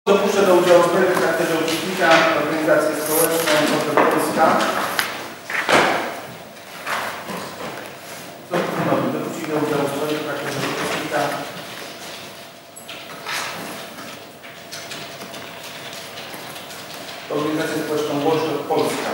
Dopuszczę do udziału w sprawie w charakterze uczestnika organizacji społecznej Polska. Dopuścić do udziału w sprawie w charakterze uczestnika organizację społeczną Polska.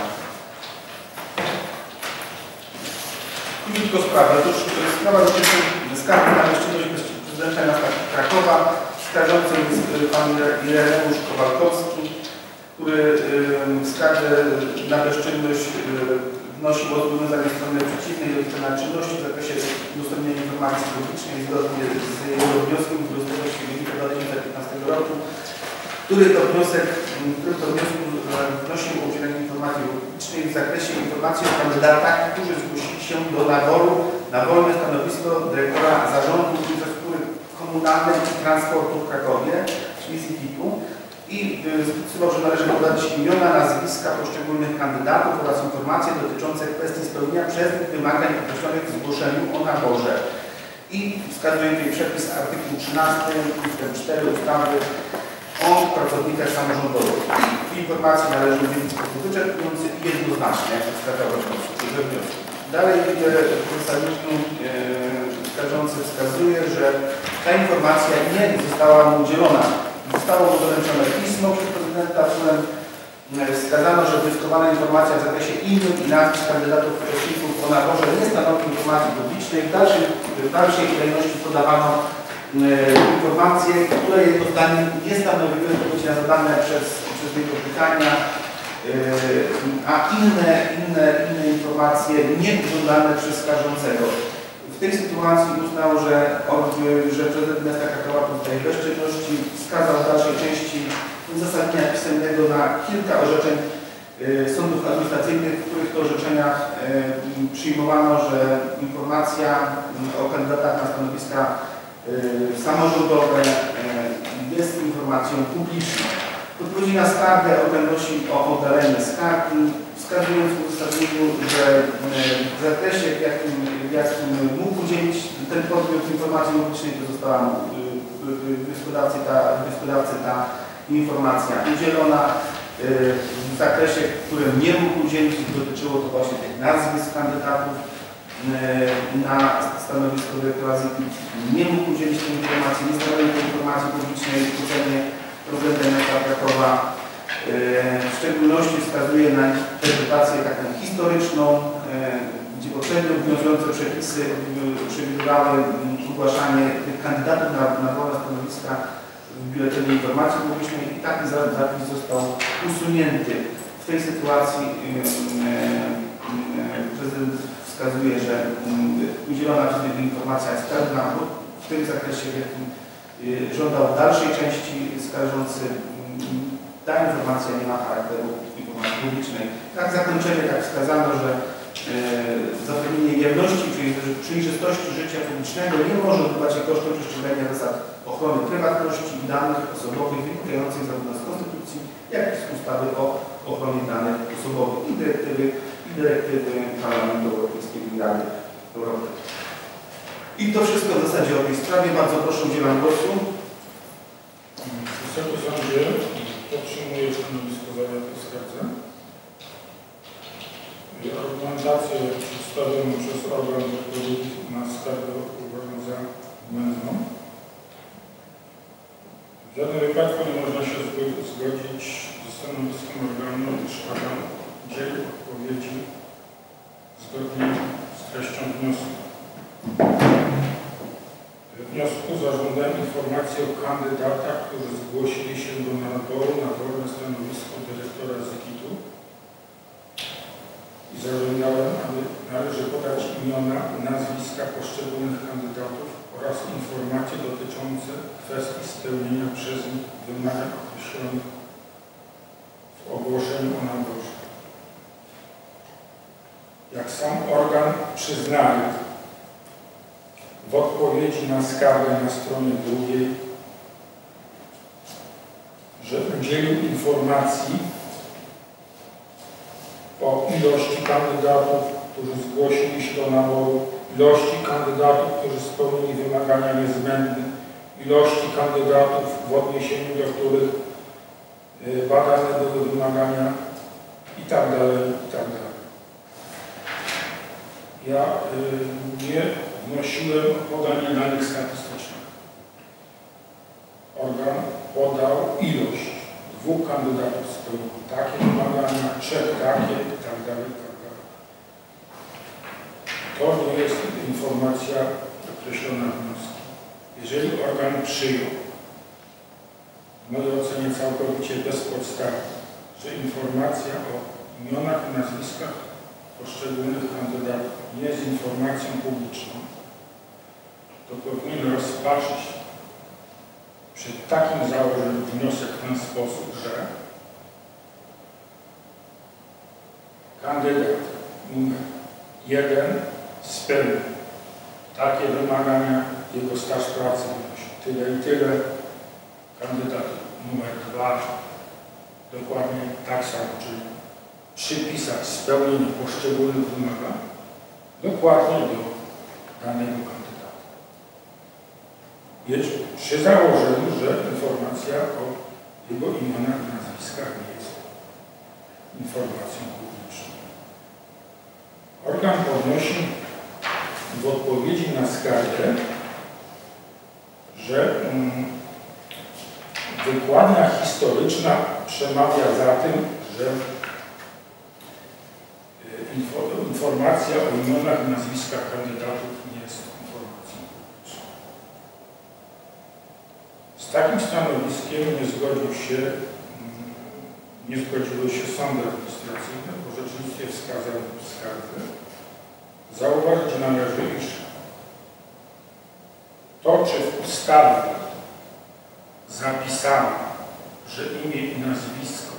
I tylko sprawa. Otóż sprawa dotyczy skargi na bezczynność prezydenta miasta Krakowa. Skarżący jest pan Ireneusz Kowalkowski, który skargę na bezczynność wnosi o zobowiązanie strony przeciwnej do wykonania czynności w zakresie udostępnienia informacji publicznej zgodnie z jego wnioskiem 20 października 2015 roku, który to wniosku wnosi o udzielenie informacji publicznej w zakresie informacji o kandydatach, którzy zgłosili się do naboru na wolne stanowisko dyrektora zarządu infrastruktury komunalnej i transportu w Krakowie, czyli ZIPIT-u, i sprecyzował, że należy podać imiona, nazwiska poszczególnych kandydatów oraz informacje dotyczące kwestii spełnienia przez nich wymagań określonych w zgłoszeniu o naborze. I wskazuje tutaj przepis artykuł 13 ust. 4 ustawy o pracownikach samorządowych. I informacje należy udzielić w sposób wyczerpujący i jednoznaczny, jak przedstawiał wniosek. Dalej w uzasadnieniu skarżący wskazuje, że ta informacja nie została mu udzielona. Zostało mu doręczone pismo przez prezydenta, w którym wskazano, że wnioskowana informacja w zakresie imion i nazwisk kandydatów uczestników o naborze nie stanowi informacji publicznej. W dalszej kolejności podawano informacje, które jego zdaniem nie stanowiły odpowiedzi na zadane przez niego pytania, a inne informacje nie żądane przez skarżącego. W tej sytuacji uznał, że prezydent miasta Krakowa pozostaje bez czynności, wskazał w dalszej części uzasadnienia pisemnego na kilka orzeczeń sądów administracyjnych, w których to orzeczeniach przyjmowano, że informacja o kandydatach na stanowiska samorządowe jest informacją publiczną. W odpowiedzi na skargę organ wnosi o oddalenie skargi, wskazując w uzasadnieniu, że w zakresie, w jakim mógł udzielić ten podmiot informacji publicznej, to została mu wnioskodawcy ta informacja udzielona. W zakresie, w którym nie mógł udzielić, dotyczyło to właśnie tych nazwisk kandydatów na stanowisko dyrektora ZIPIT. Nie mógł udzielić tej informacji, nie stanowił tej informacji publicznej w ocenie prezydenta miasta Krakowa. W szczególności wskazuje na interpretację taką historyczną, gdzie poprzednio obowiązujące przepisy przewidywały ogłaszanie tych kandydatów na wolne stanowiska w Biuletynie Informacji Publicznej i taki zapis został usunięty. W tej sytuacji prezydent wskazuje, że udzielona przez niego informacja jest pełna, bo w tym zakresie, w jakim żądał w dalszej części skarżący, ta informacja nie ma charakteru informacji publicznej. Tak w zakończeniu tak wskazano, że zapewnienie jawności, czyli przejrzystości życia publicznego nie może odbywać się kosztem przestrzegania zasad ochrony prywatności i danych osobowych wynikających zarówno z Konstytucji, jak i z ustawy o ochronie danych osobowych i dyrektywy Parlamentu Europejskiego i Rady Europejskiej. I to wszystko w zasadzie o tej sprawie. Bardzo proszę, udzielam głosu. Wysoki Sądzie, podtrzymuję stanowisko zawarte w skardze. Argumentację przedstawioną przez organ odpowiedzi na skargę uważam za błędną. W żadnym wypadku nie można się zgodzić ze stanowiskiem organu, iż organ udzielił odpowiedzi zgodnie z treścią wniosku. W wniosku zażądałem informacji o kandydatach, którzy zgłosili się do naboru na wolne stanowisko dyrektora ZIPIT-u i zażądałem, aby należy podać imiona, nazwiska poszczególnych kandydatów oraz informacje dotyczące kwestii spełnienia przez nich wymagań określonych w ogłoszeniu o naborze. Jak sam organ przyznaje w odpowiedzi na skargę na stronie drugiej, że udzielił informacji o ilości kandydatów, którzy zgłosili się do naboru, ilości kandydatów, którzy spełnili wymagania niezbędne, ilości kandydatów, w odniesieniu do których badane były wymagania i tak dalej, i tak dalej. Ja nie wnosiłem o podanie danych statystycznych. Organ podał ilość, 2 kandydatów spełnił takie wymagania, 3 takie i tak dalej, i tak dalej. To nie jest informacja określona w wniosku. Jeżeli organ przyjął, w mojej ocenie całkowicie bezpodstawnie, że informacja o imionach i nazwiskach poszczególnych kandydatów nie jest informacją publiczną, to powinien rozpatrzyć przy takim założeniu wniosek w ten sposób, że kandydat numer 1 spełnił takie wymagania, jego staż pracy wynosi tyle i tyle, kandydat numer 2 dokładnie tak samo, czyli przypisać spełnienie poszczególnych wymagań dokładnie do danego kandydata. Jest przy założeniu, że informacja o jego imionach i nazwiskach nie jest informacją publiczną. Organ podnosi w odpowiedzi na skargę, że wykładnia historyczna przemawia za tym, że informacja o imionach i nazwiskach kandydatów nie jest informacją publiczną. Z takim stanowiskiem nie zgodziły się sądy administracyjne, bo rzeczywiście wskazane w skardze. Zauważyć należy, iż to, czy w ustawie zapisano, że imię i nazwisko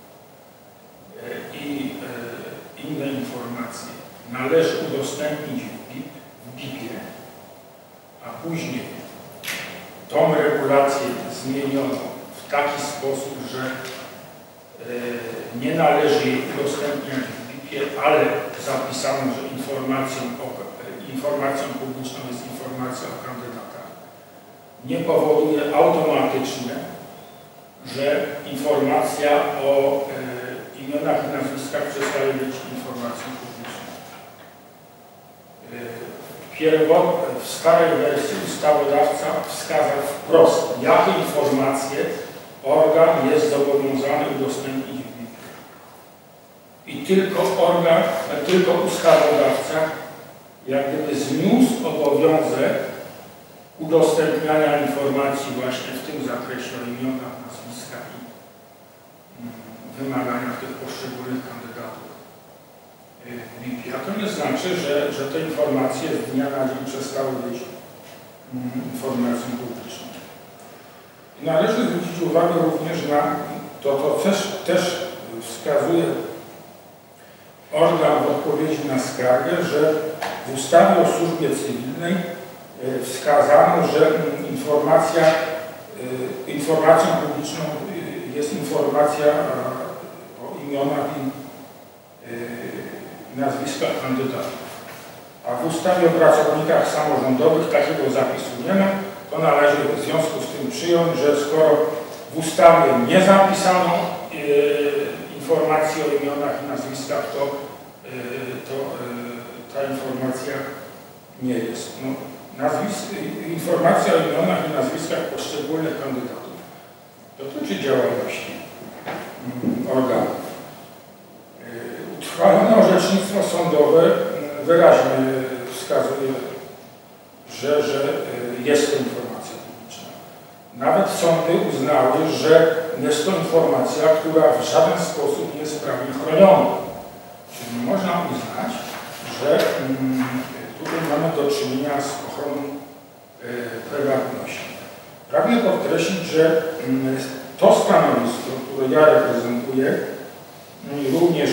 i inne informacje należy udostępnić w BIP-ie, a później tą regulację zmieniono w taki sposób, że nie należy jej udostępniać w BIP-ie, ale zapisano, że informacją publiczną jest informacja o kandydatach, nie powoduje automatycznie, że informacja o imionach i nazwiskach przestaje być informacją publiczną. W starej wersji ustawodawca wskazał wprost, jakie informacje organ jest zobowiązany udostępnić w BIP. I tylko ustawodawca jak gdyby zniósł obowiązek udostępniania informacji właśnie w tym zakresie o imionach, nazwiskach i wymaganiach tych poszczególnych kandydatów w BIP-ie. A to nie znaczy, że te informacje z dnia na dzień przestały być informacją publiczną. I należy zwrócić uwagę również na to też wskazuje organ w odpowiedzi na skargę, że w ustawie o służbie cywilnej wskazano, że informacją publiczną jest informacja o imionach i nazwiskach kandydatów. A w ustawie o pracownikach samorządowych takiego zapisu nie ma, to należy w związku z tym przyjąć, że skoro w ustawie nie zapisano informacji o imionach i nazwiskach, to ta informacja nie jest. No, informacja o imionach i nazwiskach poszczególnych kandydatów dotyczy działalności organów. Utrwalone orzecznictwo sądowe wyraźnie wskazuje, że jest to informacja publiczna. Nawet sądy uznały, że jest to informacja, która w żaden sposób nie jest prawnie chroniona. Czyli można uznać, że tutaj mamy do czynienia z ochroną prywatności. Pragnę podkreślić, że to stanowisko, które ja reprezentuję, również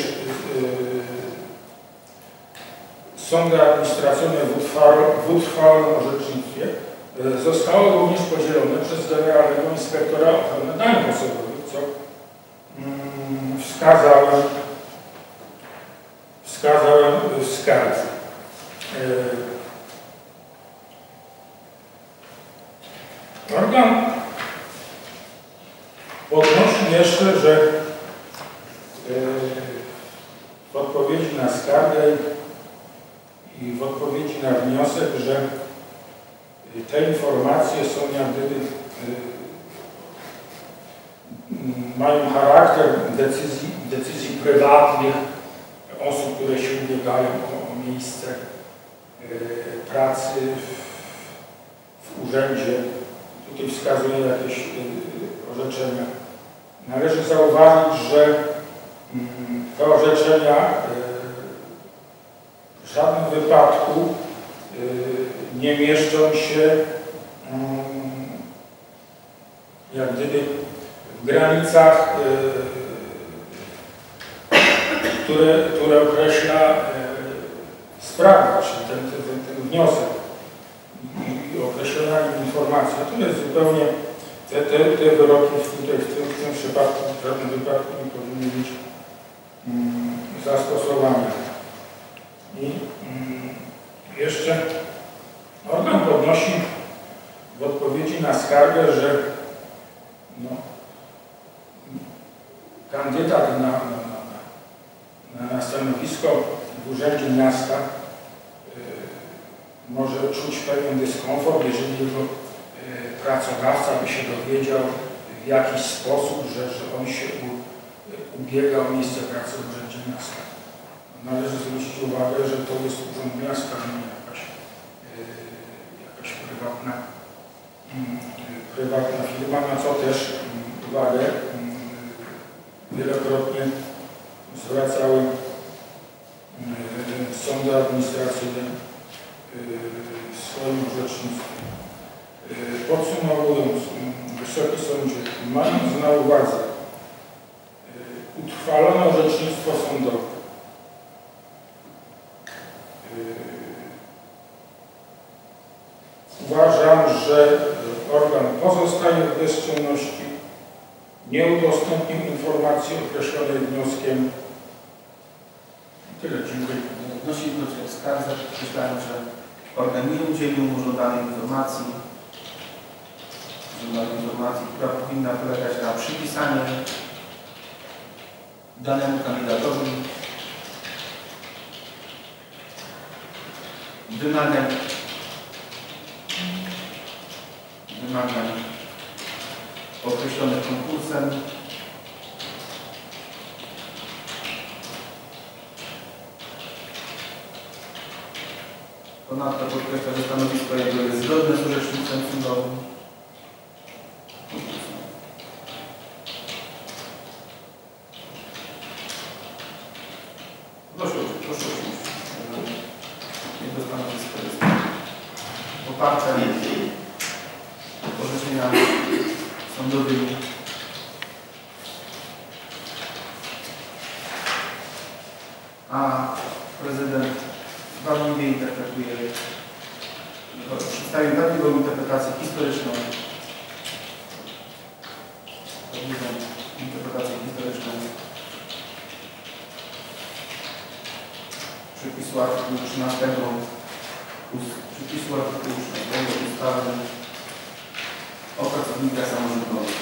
sądy administracyjne w utrwalonym orzecznictwie zostało również podzielone przez Generalnego Inspektora Ochrony Danych Osobowych, co wskazałem w skardze. Organ podnosi jeszcze, że w odpowiedzi na skargę i w odpowiedzi na wniosek, że te informacje są jak gdyby mają charakter decyzji prywatnych osób, które się ubiegają o miejsce pracy w urzędzie. Tutaj wskazuję jakieś orzeczenia. Należy zauważyć, że te orzeczenia w żadnym wypadku nie mieszczą się jak gdyby w granicach, które określa sprawa, czyli ten wniosek i określona informacja. Natomiast zupełnie te wyroki tutaj w tym przypadku, w żadnym wypadku nie powinny być zastosowane. I jeszcze organ podnosi w odpowiedzi na skargę, że kandydat na stanowisko w Urzędzie Miasta może czuć pewien dyskomfort, jeżeli jego pracodawca by się dowiedział w jakiś sposób, że on się ubiega o miejsce pracy w Urzędzie Miasta. Należy zwrócić uwagę, że to jest Urząd Miasta, a nie jakaś prywatna firma, na co też uwagę wielokrotnie zwracały sądy administracyjne w swoim orzecznictwie. Podsumowując, Wysoki Sądzie, mając na uwadze utrwalone orzecznictwo sądowe, uważam, że organ pozostaje w bezczynności, nie udostępnił informacji określonej wnioskiem. Tyle, dziękuję. Wnosi w skardze, podkreślając, że organ nie udzielił mu żądanej informacji, która powinna polegać na przypisaniu danemu kandydatowi wymagań określonych konkursem Ponadto podkreśla, że stanowisko jego jest zgodne z orzecznictwem sądowym. Proszę usiąść. Jego stanowisko jest poparte orzeczeniami sądowymi. A prezydent wadliwie interpretuje, przedstawił wadliwą interpretację historyczną. Przepisu artykułu 13 ustawy o pracownikach samorządowych.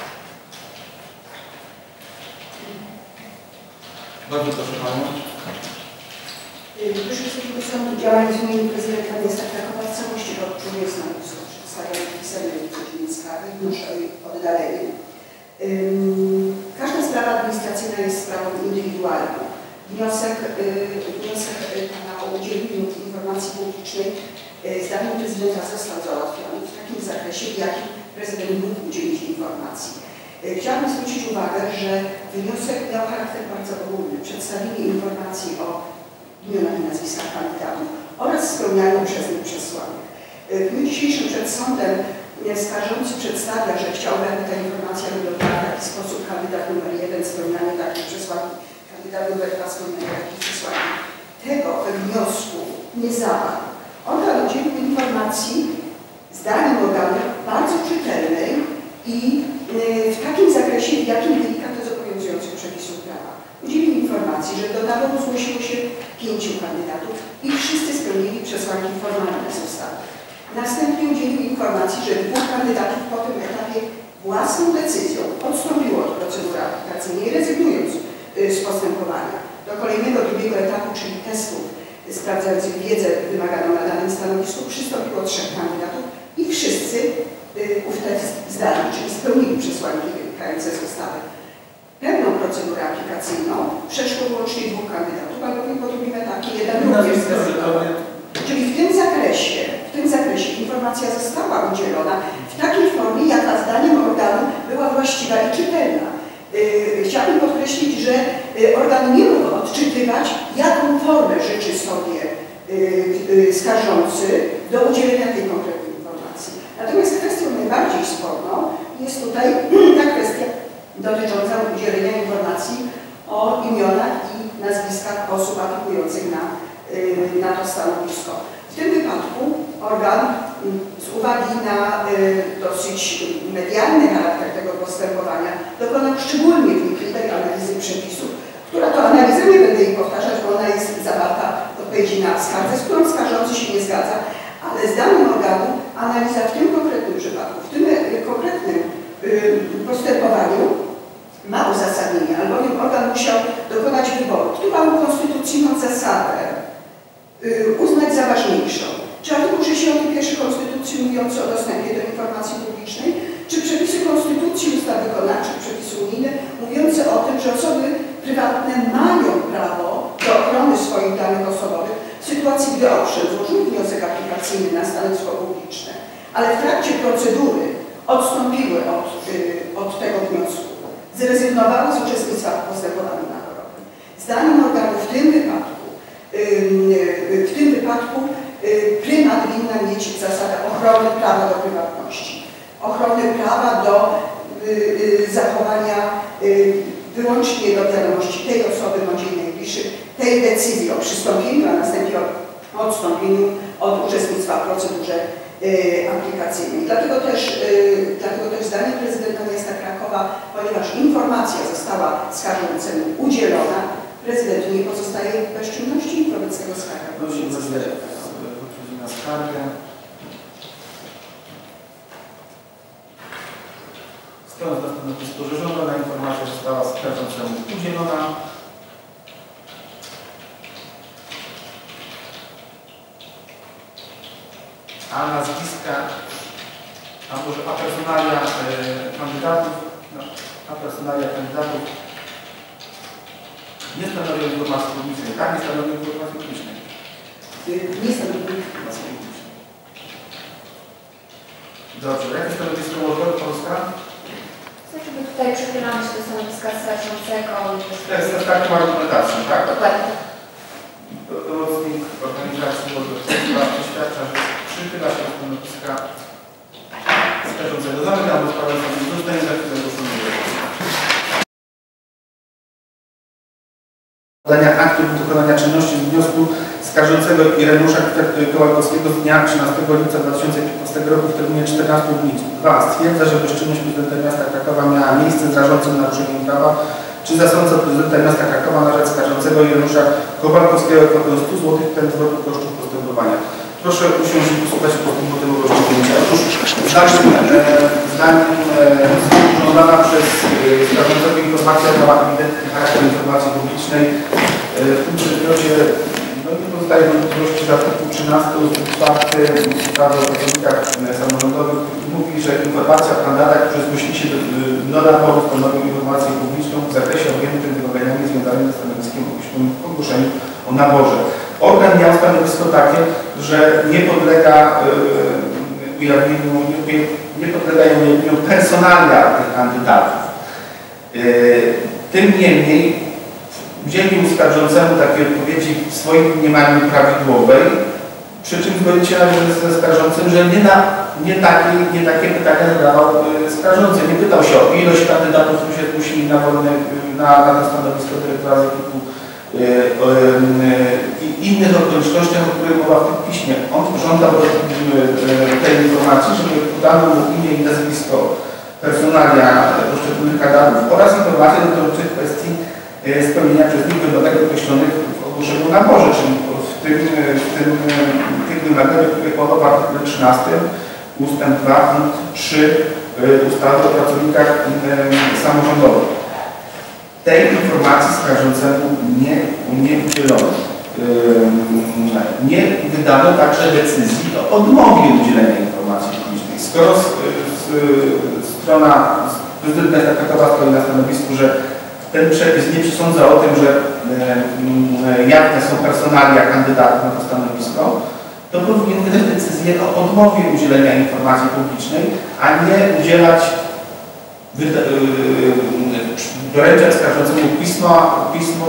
Bardzo proszę Panią. Proszę Wysokiego Sądu, działając w imieniu prezydenta miasta Krakowa w całości odczuję stanowisko przedstawione w pisemnej godzinie skargi, wnoszę o jej oddalenie. Każda sprawa administracyjna jest sprawą indywidualną. Wniosek Pana o udzieleniu informacji publicznej zdaniem prezydenta został załatwiony w takim zakresie, w jakim prezydent mógł udzielić informacji. Chciałabym zwrócić uwagę, że wniosek miał charakter bardzo ogólny. Przedstawienie informacji o imionach i nazwiskach kandydatów oraz spełnianiu przez nich przesłanek. W dniu dzisiejszym przed sądem skarżący przedstawia, że chciałby, aby ta informacja wyglądała w taki sposób: kandydat numer 1 spełnianie takich przesłanek, kandydat numer 2 spełnianie takich przesłanek. Tego we wniosku nie zawarł. On udzielił informacji zdaniem organu bardzo czytelnej i w takim zakresie, w jakim wynika to z obowiązujących przepisów prawa. Udzielił informacji, że do naboru zgłosiło się 5 kandydatów i wszyscy spełnili przesłanki formalne z ustawy. Następnie udzielił informacji, że 2 kandydatów po tym etapie własną decyzją odstąpiło od procedury aplikacyjnej, rezygnując z postępowania do kolejnego, drugiego etapu, czyli testów sprawdzających wiedzę wymaganą na danym stanowisku, przystąpiło 3 kandydatów i wszyscy ów test zdali, czyli spełnili przesłanki wynikające z ustawy. Pewną procedurę aplikacyjną przeszło wyłącznie 2 kandydatów, albowiem po drugim etapie jeden również zrezygnował. Czyli w tym zakresie informacja została udzielona w takiej formie, jaka zdaniem organu była właściwa i czytelna. Chciałabym podkreślić, że organ nie mógł odczytywać, jaką formę życzy sobie skarżący do udzielenia tej konkretnej informacji. Natomiast kwestią najbardziej sporną jest tutaj ta kwestia dotycząca udzielenia informacji o imionach i nazwiskach osób aplikujących na to stanowisko. W tym wypadku organ z uwagi na dosyć medialny charakter tego postępowania dokonał szczególnie wnikliwej analizy przepisów, która to analiza, nie będę jej powtarzać, bo ona jest zawarta w odpowiedzi na skardze, z którą skarżący się nie zgadza, ale zdaniem organu analiza w tym konkretnym przypadku, w tym konkretnym postępowaniu ma uzasadnienie, albowiem organ musiał dokonać wyboru. Trybunał Konstytucji ma zasadę uznać za ważniejszą. Czy artykuł 61 Konstytucji mówiący o dostępie do informacji publicznej, czy przepisy Konstytucji, ustaw wykonawczych, przepisy unijne mówiące o tym, że osoby prywatne mają prawo do ochrony swoich danych osobowych w sytuacji, gdy owszem złożyły wniosek aplikacyjny na stanowisko publiczne, ale w trakcie procedury odstąpiły od tego wniosku, zrezygnowały z uczestnictwa w postępowaniu naborowym. Zdaniem organu w tym wypadku prymat winna mieć zasada ochrony prawa do prywatności, ochrony prawa do zachowania wyłącznie do wiadomości tej osoby bądź jej najbliższych, tej decyzji o przystąpieniu, a następnie o odstąpieniu od uczestnictwa w procedurze aplikacyjnej. Dlatego też zdaniem prezydenta miasta Krakowa, ponieważ informacja została skarżącemu udzielona, prezydent nie pozostaje w bezczynności wobec tego skarga. Prosimy na skargę. Stąd na stanowisku, że żądana informacja została skarżącemu udzielona. A nazwiska, a personalia kandydatów nie stanowią informacji publicznej. Tak, nie stanowią informacji publicznej. Nie stanowią informacji publicznej. Dobrze, jakie stanowisko może Polska? Znaczy, my tutaj przychylamy się do stanowiska skarżącego. To jest taką argumentacją, tak? Dokładnie. Pełnomocnik organizacji Mordowskiego oświadcza, że przychyla się do stanowiska skarżącego. Zamykamy sprawę, zostanie zagłoszony. Podania aktu dokonania czynności z wniosku skarżącego Ireneusza Kołakowskiego z dnia 13 lipca 2015 roku w terminie 14 dni. 2. Stwierdza, że bezczynność prezydenta miasta Krakowa miała miejsce z rażącym naruszeniem prawa, czy zasądza prezydenta miasta Krakowa na rzecz skarżącego Ireneusza Kołakowskiego kwotę 100 zł ten zwrotu kosztów postępowania. Proszę usiąść i posłuchać postępowego rozstrzygnięcia. Otóż zdaniem żądana przez skarżącego informacja miała ewidentny charakter informacji publicznej. W tym przedmiocie nie pozostaje wątpliwości, że artykuł 13 ust. 4 ustawy o pracownikach samorządowych mówi, że informacja o kandydatach, którzy zgłosili się do naboru, stanowią informację publiczną w zakresie objętym wymaganiami związanymi ze stanowiskiem w ogłoszeniu o naborze. Organ miał stanowisko takie, że nie podlega ujawnieniu, nie podlegają ujawnieniu personalia tych kandydatów. Tym niemniej udzielił skarżącemu takiej odpowiedzi w swoim mniemaniu prawidłowej, przy czym zgodzić się ze skarżącym, że nie takie pytania zadawał skarżący. Nie pytał się o ilość kandydatów, którzy się zgłosili na to stanowisko dyrektora zakupu i innych okolicznościach, o których mowa w tym piśmie. On żądał tej informacji, żeby podano mu imię i nazwisko personalia poszczególnych kandydatów oraz informacje dotyczących kwestii spełnienia przez nich wymagań określonych w ogłoszeniu naborze, czyli tych wymagań, o których mowa w artykule 13 ustęp 2 punkt 3 ustawy o pracownikach samorządowych. Tej informacji skarżącemu nie udzielono. Nie wydano także decyzji o odmowie udzielenia informacji publicznej. Skoro strona prezydenta Krakowa stoi na stanowisku, że ten przepis nie przesądza o tym, że jawne są personalia kandydatów na to stanowisko, to powinien wydać decyzję o odmowie udzielenia informacji publicznej, a nie udzielać, doręczać skarżącemu pismo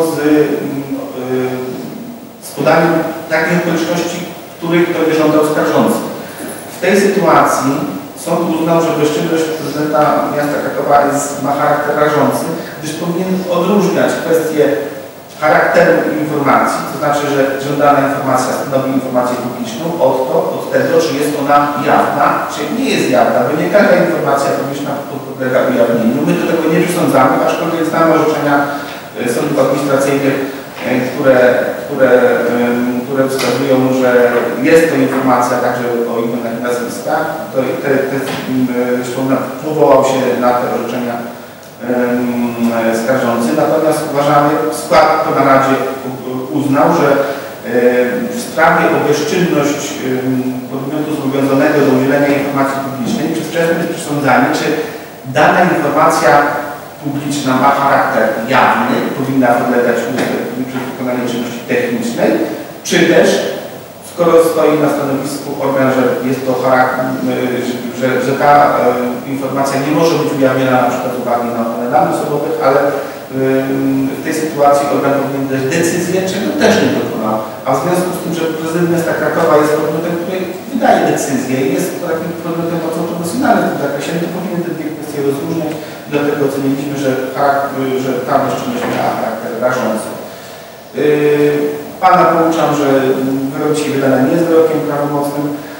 z podaniem takich okoliczności, których to nie żądał skarżący. W tej sytuacji sąd uznał, że bezczynność prezydenta miasta Krakowa ma charakter rażący, gdyż powinien odróżniać kwestię charakteru informacji, to znaczy, że żądana informacja stanowi informację publiczną od tego, czy jest ona jawna, czy nie jest jawna, bo nie każda informacja publiczna podlega ujawnieniu. My do tego nie przysądzamy, aczkolwiek znamy orzeczenia sądów administracyjnych, które wskazują, że jest to informacja także o imionach i nazwiskach. Zresztą powołał się na te orzeczenia skarżący, natomiast uważamy, skład po naradzie uznał, że w sprawie o bezczynność podmiotu zobowiązanego do udzielenia informacji publicznej przez wczesne przesądzanie, czy dana informacja publiczna ma charakter jawny, powinna podlegać przez wykonanie czynności technicznej, czy też, skoro stoi na stanowisku organ, że jest to charakter, że ta informacja nie może być ujawniona na przykład z uwagi na ochronę danych osobowych, ale w tej sytuacji organ powinien dać decyzję, czego też nie dokonał. A w związku z tym, że prezydent miasta Krakowa jest podmiotem, który wydaje decyzję i jest takim podmiotem bardzo profesjonalnym w tym zakresie, to powinien te dwie kwestie rozróżniać. Dlatego oceniliśmy, że ta bezczynność miała charakter rażący. Pana pouczam, że wyrok dzisiaj wydany nie jest wyrokiem prawomocnym.